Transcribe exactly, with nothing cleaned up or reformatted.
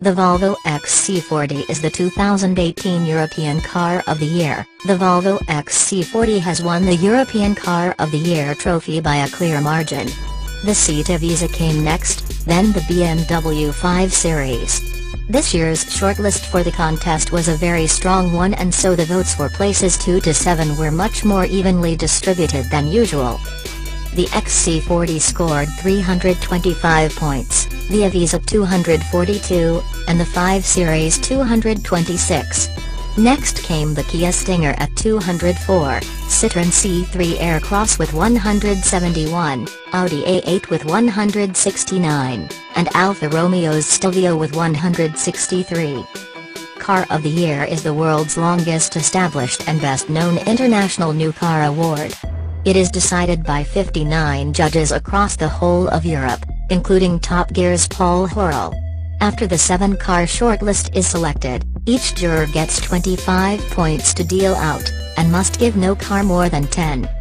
The Volvo X C forty is the two thousand eighteen European Car of the Year. The Volvo X C forty has won the European Car of the Year trophy by a clear margin. The Seat Ibiza came next, then the B M W five Series. This year's shortlist for the contest was a very strong one, and so the votes for places two to seven were much more evenly distributed than usual. The X C forty scored three hundred twenty-five points, the Ibiza two hundred forty-two, and the five Series two hundred twenty-six. Next came the Kia Stinger at two hundred four, Citroën C three Aircross with one hundred seventy-one, Audi A eight with one hundred sixty-nine, and Alfa Romeo's Stelvio with one hundred sixty-three. Car of the Year is the world's longest established and best-known international new car award. It is decided by fifty-nine judges across the whole of Europe, including Top Gear's Paul Horrell. After the seven-car shortlist is selected, each juror gets twenty-five points to deal out, and must give no car more than ten.